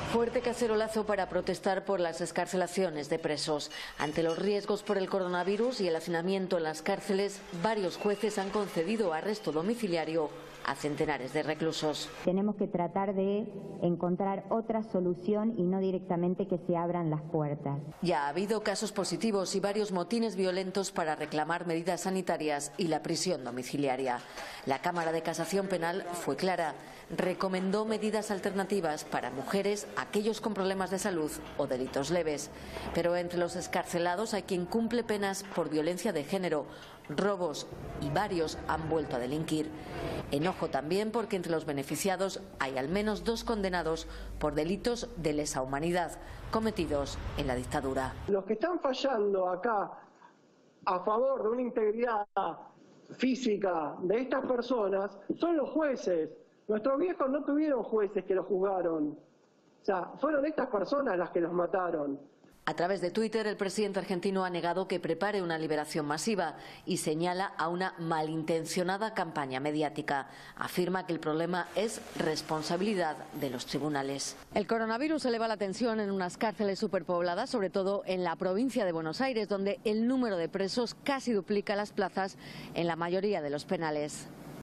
Fuerte cacerolazo para protestar por las excarcelaciones de presos. Ante los riesgos por el coronavirus y el hacinamiento en las cárceles, varios jueces han concedido arresto domiciliario a centenares de reclusos. Tenemos que tratar de encontrar otra solución y no directamente que se abran las puertas. Ya ha habido casos positivos y varios motines violentos para reclamar medidas sanitarias y la prisión domiciliaria. La Cámara de Casación Penal fue clara. Recomendó medidas alternativas para mujeres, aquellos con problemas de salud o delitos leves. Pero entre los excarcelados hay quien cumple penas por violencia de género, robos y varios han vuelto a delinquir. Enojo también porque entre los beneficiados hay al menos 2 condenados por delitos de lesa humanidad cometidos en la dictadura. Los que están fallando acá a favor de una integridad física de estas personas son los jueces. Nuestros viejos no tuvieron jueces que los juzgaron. O sea, fueron estas personas las que los mataron. A través de Twitter, el presidente argentino ha negado que prepare una liberación masiva y señala a una malintencionada campaña mediática. Afirma que el problema es responsabilidad de los tribunales. El coronavirus eleva la tensión en unas cárceles superpobladas, sobre todo en la provincia de Buenos Aires, donde el número de presos casi duplica las plazas en la mayoría de los penales.